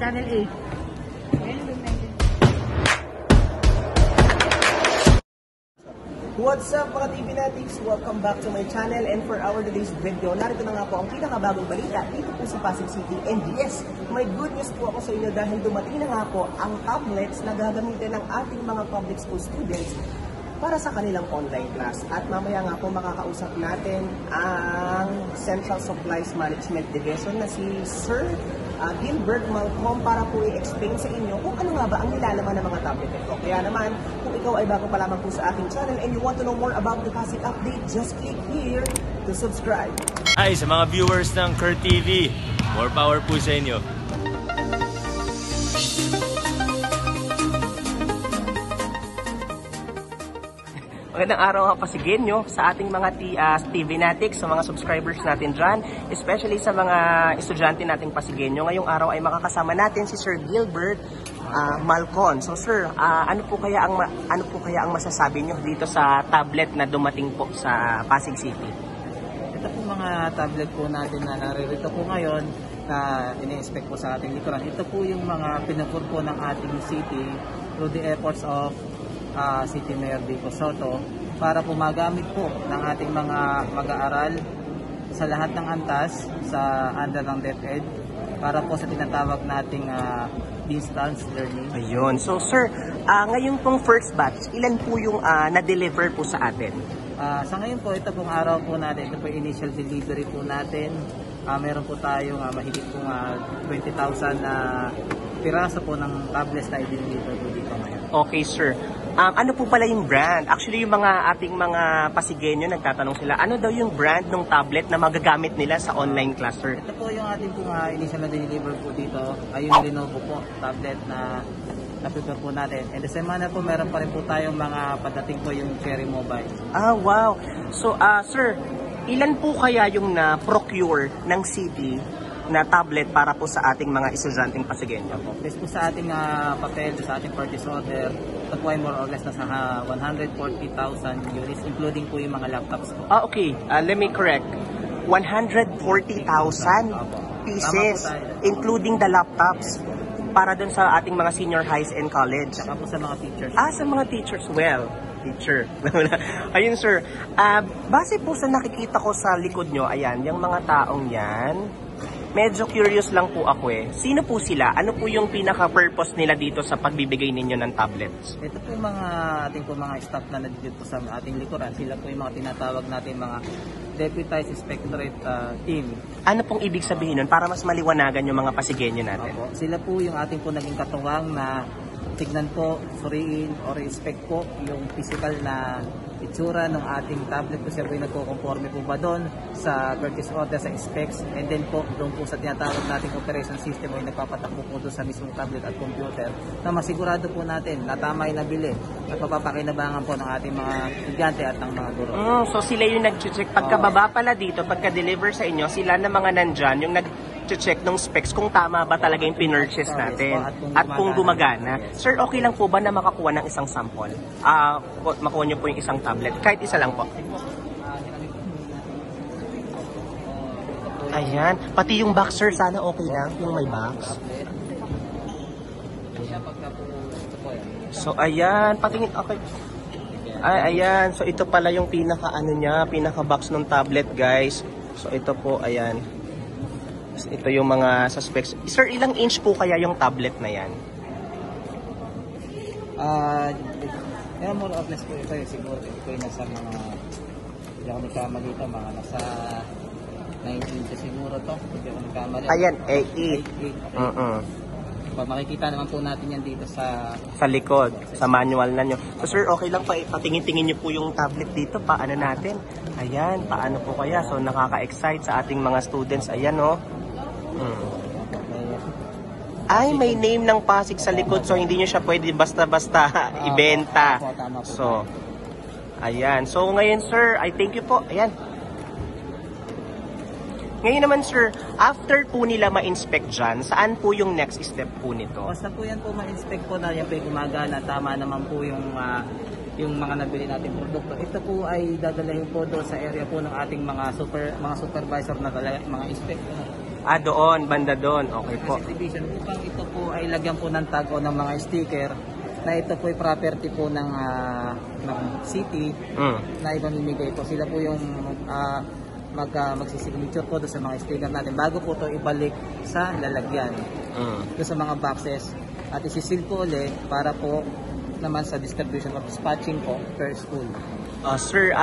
Channel A. What's up mga TV Natics? Welcome back to my channel, and for our today's video, narito na nga po ang pinakabagong balita dito po sa Pasig City. And yes, may good news po ako sa inyo dahil dumating na nga po ang tablets na gagamitin ng ating mga public school students para sa kanilang online class. At mamaya nga po makakausap natin ang Central Supplies Management Division na si Sir Gilbert Malcolm para po i-explain sa inyo kung ano nga ba ang nilalaman ng mga tablet ito. Kaya naman, kung ikaw ay bago pa lamang po sa aking channel and you want to know more about the Pasig update, just click here to subscribe. Hi sa mga viewers ng Kurt TV, more power po sa inyo. Magandang araw nga Pasigenyo sa ating mga TV Natics, sa mga subscribers natin dyan, especially sa mga estudyante nating Pasigenyo. Ngayong araw ay makakasama natin si Sir Gilbert Malcolm. So sir, ano po kaya ang masasabi nyo dito sa tablet na dumating po sa Pasig City? Ito po mga tablet po natin na naririto po ngayon na ini-expect po sa ating likuran. Ito po yung mga pinupur po ng ating city through the efforts of City Mayor Vico Soto para po magamit po ng ating mga mag-aaral sa lahat ng antas sa under ng DepEd para po sa tinatawag nating distance learning. Ayun. So sir, ngayon pong first batch, ilan po yung na-deliver po sa atin? Sa ngayon po, ito pong araw po natin, ito po yung initial delivery po natin. Meron po tayong mahigit pong 20,000 na piraso po ng tablets na i-deliver po dito ngayon. Okay sir. Ano po pala yung brand? Actually, yung mga ating mga Pasigenyo nagtatanong sila, ano daw yung brand ng tablet na magagamit nila sa online class, sir? Ito po yung ating pong initial na deliver po dito, ay yung Lenovo po, tablet na na-prepare po natin. And the semana po, meron pa rin po tayong mga padating po yung Cherry Mobile. Wow! So, sir, ilan po kaya yung na-procure ng city na tablet para po sa ating mga estudyanteng Pasigenyo? Based po sa ating papel, sa ating purchase order, ito po ay more or less nasa 140,000 units, including po yung mga laptops po. Okay. Let me correct. 140,000 pieces, including the laptops, para dun sa ating mga senior highs and college. Saka po sa mga teachers. Sa mga teachers. Well, teacher. Ayun sir. Base po sa nakikita ko sa likod nyo, ayan, yung mga taong yan, medyo curious lang po ako eh. Sino po sila? Ano po yung pinaka-purpose nila dito sa pagbibigay ninyo ng tablets? Ito po mga ating po mga staff na nandito po sa ating likuran. Sila po yung mga tinatawag natin mga Deputized Inspectorate Team. Ano pong ibig sabihin nun para mas maliwanagan yung mga Pasigenyo natin? Opo. Sila po yung ating po naging katuwang na tignan po, suriin or inspect po yung physical na itsura ng ating tablet po, siya po yung nagko-conforme po ba doon sa purchase order, sa specs, and then po doon po sa tinatawag nating operation system o yung nagpapatakbo po doon sa mismong tablet at computer na masigurado po natin na tama yung nabili at mapapakinabangan po ng ating mga estudyante at ng mga guro. So sila yung nag-check pagkababa pala dito, pagka-deliver sa inyo, sila na mga nandyan yung nag-check ng specs kung tama ba talaga yung pinurchase natin at kung gumagana. Sir, okay lang po ba na makakuha ng isang sample? Makuha nyo po yung isang tablet, kahit isa lang po. Ayan, pati yung box sir, sana okay lang yung may box. So ayan, patingin, okay. Ayan, so ito pala yung pinaka box ng tablet guys. So ito po, ayan. Ito yung mga suspects. Sir, ilang inch po kaya yung tablet na yan? More or less po ito siguro. Ito yung nasa mga, hindi ako nagkamali ito, mga nasa 19 inches siguro to. Hindi ako nagkamali. Ayan, 8. Makikita naman po natin yan dito sa likod, sa manual na nyo. So sir, okay lang pa, patingin-tingin nyo po yung tablet dito, paano natin? Ayan, paano po kaya? So nakaka-excite sa ating mga students. Ayan o. Ay, may name ng Pasig sa likod, so hindi nyo siya pwede basta-basta ibenta. So, ayan. So ngayon sir, I thank you po. Ayan. Ngayon naman sir, after po nila ma-inspect dyan, saan po yung next step po nito? Basta po yan po ma-inspect po na yan po yung gumagana, tama naman po yung mga nabili nating produkto. Ito po ay dadalhin po doon sa area po ng ating mga supervisor na mga inspector. Doon, banda doon. Okay po. Exhibition upang ito po ay lagyan po ng tag o ng mga sticker na ito po ay property po ng city na ibamimigay po. Sila po yung magsisignature po doon sa mga sticker natin bago po ito ibalik sa lalagyan doon sa mga boxes at isisil po ulit para po naman sa distribution of dispatching po per school. Sir,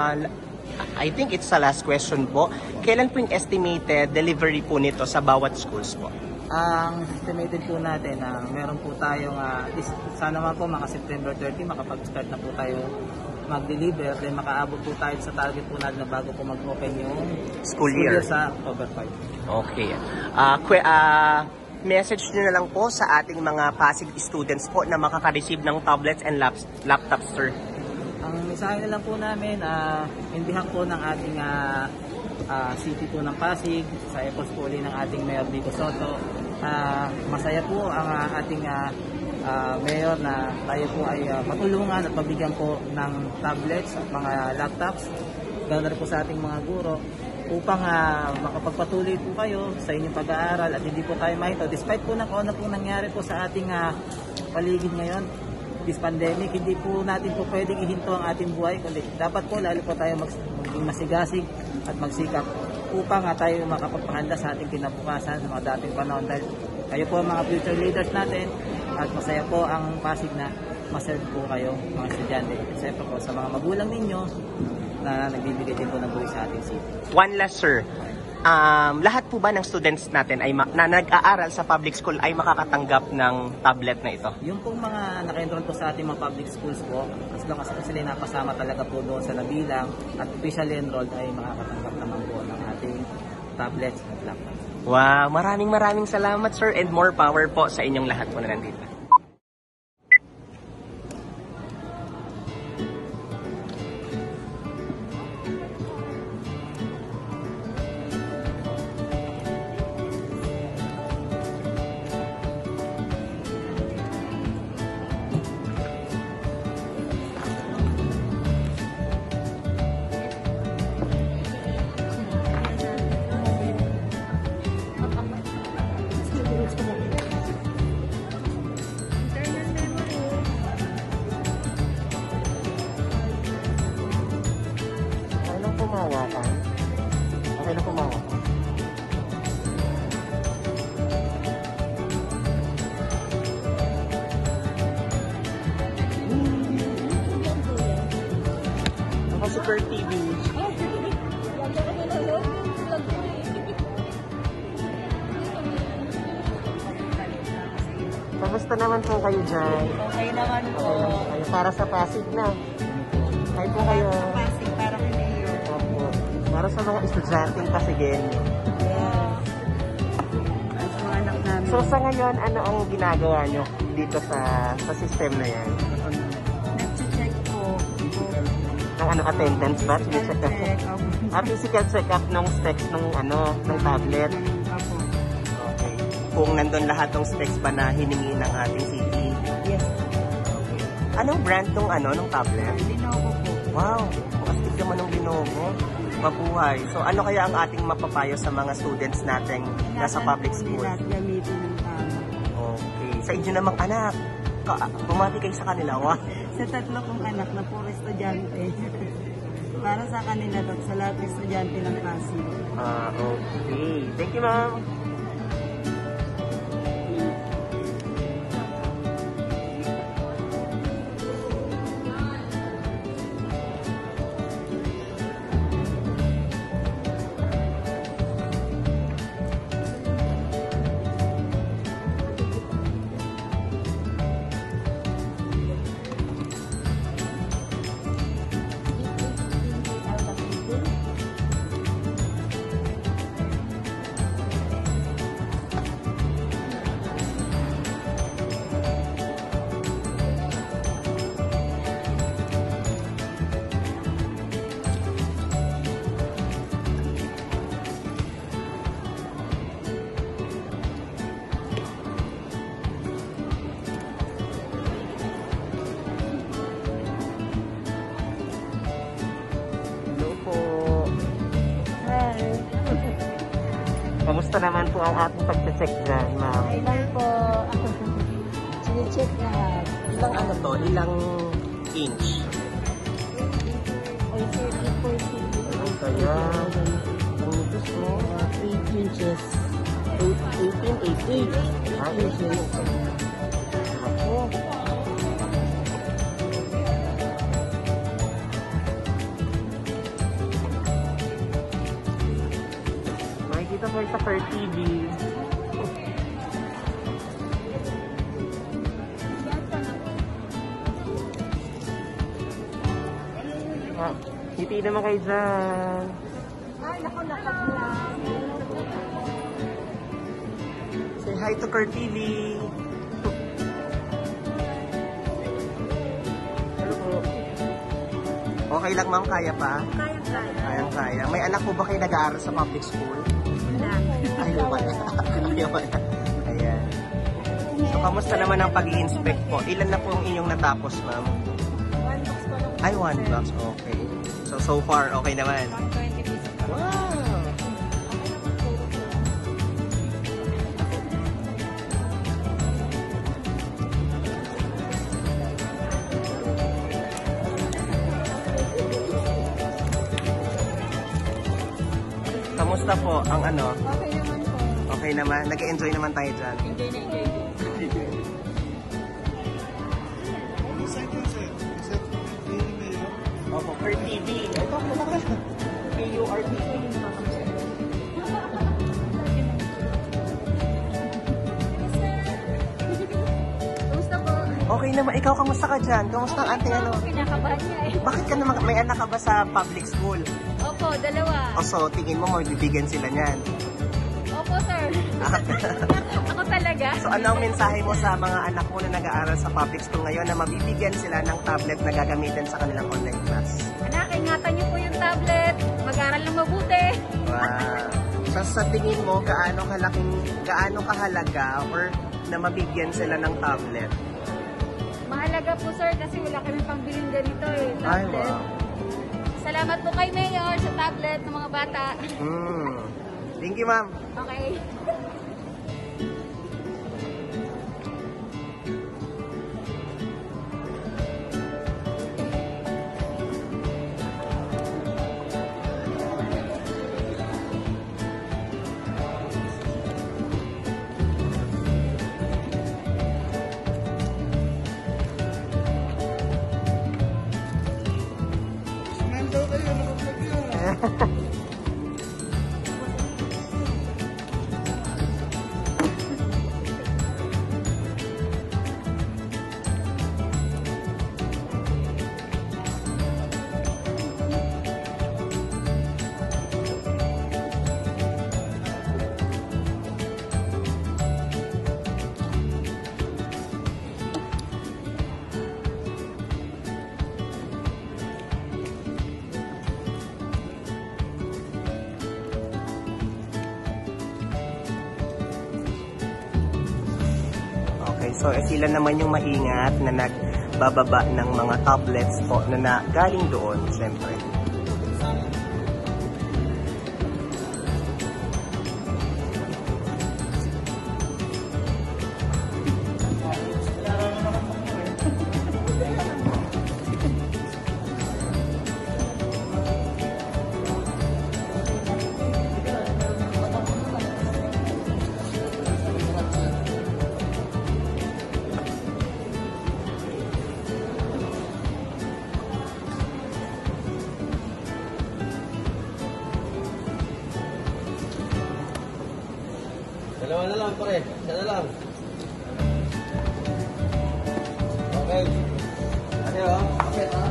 I think it's the last question po. Kailan po yung estimated delivery po nito sa bawat schools po? Ang estimated po natin na meron po tayong sana naman po mga September 30 makapag-start na po tayo mag-deliver then makaabot po tayo sa target po natin na bago po mag-open yung School year sa October 5. Okay. Message nyo na lang po sa ating mga Pasig students po na makaka-receive ng tablets and laptops, sir. Ang mensahe na lang po namin, in behalf po ng ating city po ng Pasig, sa efforts po ulit ng ating Mayor Vico Soto, masaya po ang ating Mayor na tayo po ay matulungan at mabigyan po ng tablets at mga laptops, ganoon po sa ating mga guro, upang makapagpatuloy po kayo sa inyong pag-aaral at hindi po tayo mahito. Despite po na kung ano pong nangyari po sa ating paligid ngayon, this pandemic, hindi po natin po pwedeng ihinto ang ating buhay, kundi dapat po lalo po tayo maging masigasig at magsikap upang tayo makapagpahanda sa ating kinabukasan sa mga dating panahon. Dahil kayo po ang mga future leaders natin at masaya po ang Pasig na maserve po kayo mga estudyante. Siyempre po sa mga magulang ninyo na nagbibigay din po ng buhay sa ating city. One last, sir. Lahat po ba ng students natin ay na nag-aaral sa public school ay makakatanggap ng tablet na ito? Yung pong mga naka-enroll po sa ating mga public schools po, as long as sila napasama talaga po doon sa nabilang at officially enrolled ay makakatanggap naman po ng ating tablets at laptops. Wow, maraming salamat, sir, and more power po sa inyong lahat po na nandito. Okay na pumawa. Ako Super TV. Kamusta naman po kayo dyan? Okay naman po. Kayo para sa Pasig na. Kayo po kayo. Pasig para kay Mayor. Opo. Para sa mga estudyanteng Pasigin. Yes. Ang mga anak namin. So sa ngayon, ano ang ginagawa nyo dito sa system na yan? Nag-check po. Ng attendance ba? Check up. Physical check-up ng specs ng tablet. Opo. Okay. Kung nandun lahat ng specs ba na hiningi ng ating city. Yes. Okay. Anong brand ng tablet? Lenovo po. Wow! Astig naman ng Lenovo. Mabuhay. So ano kaya ang ating mapapayo sa mga students natin nasa public school? Lahat gamitin ng tama. Okay. Sa inyo namang anak, bumati kayo sa kanila. Wow. Sa tatlo kong anak na puro estudyante. Para sa kanila at sa lahat ng estudyante ng Pasig. Okay. Thank you, ma'am. Kamusta naman po ang ating pagche-check dyan, ma'am? Ay lang po. Sine-check lahat. Ilang ano to? Ilang inch? Ay, sir, 8.6. Ang saya. Ang nipis mo. 8 inches. 8 inches. Ako. Makikita ko sa Fur TV. Ah, ngiti naman kayo dyan. Ay, naku, nakapula. Say hi to Fur TV. Hello po. Okay lang ma'am, kaya pa? Kaya-kaya. Kaya. May anak po ba kayo nag-aaral sa public school? Wala. Ay, wala. Kaya wala. Ayan. So, kamusta naman ang pag-i-inspect po? Ilan na po ang inyong natapos, ma'am? 1 box pa lang. Ay, 1 box. Okay. So far, okay naman. 20 pesos pa. Wow! Kamusta po ang ano? Okay naman po. Okay naman? Nag-enjoy naman tayo dyan. Enjoy na enjoy. Opo, Fur TV. Ito, PURTV. Gusto po. Okay naman. Ikaw, kamusta ka dyan? Kamusta ang ating ano? Pinakabahan niya eh. Bakit ka naman, may anak ka ba sa public school? Opo, dalawa. O so, tingin mo magbibigyan sila niyan. Opo, sir. Ako talaga. So, ano ang mensahe mo sa mga anak mo na nag-aaral sa public school ngayon na mabibigyan sila ng tablet na gagamitin sa kanilang online class? Anak, ingatan niyo po yung tablet. Mag-aral ng mabuti. Wow. So, sa tingin mo, gaano kahalaga or na mabigyan sila ng tablet? Mahalaga po, sir, kasi wala kami pangbiling ganito eh. Ay, Tablet. wow. Salamat po kay Mayor sa tablet ng mga bata. Thank you, ma'am. Okay. Okay, so sila naman yung maingat na nagbababa ng mga tablets po na galing doon, siyempre. Dalawa na lang, pare. Isa na lang. Okay. Okay, oh. Okay, ha?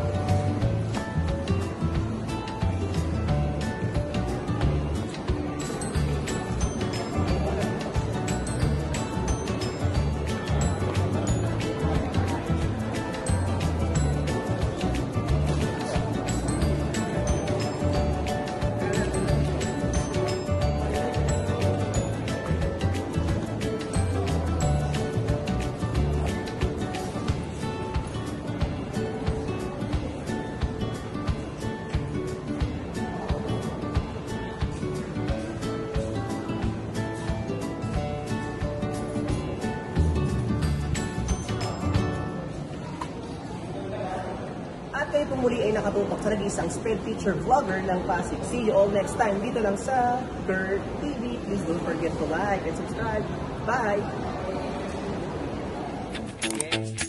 po muli ay nakatutok sa nag-iisang sped teacher vlogger ng Pasig. See you all next time dito lang sa Kurt TV. Please don't forget to like and subscribe. Bye!